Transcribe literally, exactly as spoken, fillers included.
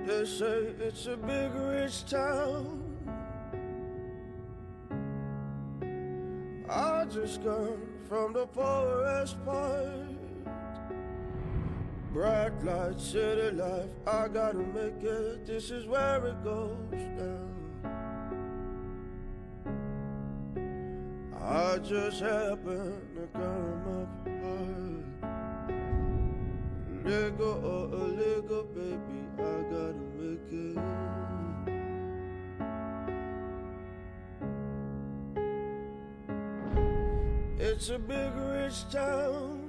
They say it's a big rich town. I just come from the poorest part. Bright light, city life, I gotta make it. This is where it goes down. I just happen to come up high. Nigga or a nigga, baby, I gotta make it. It's a big rich town.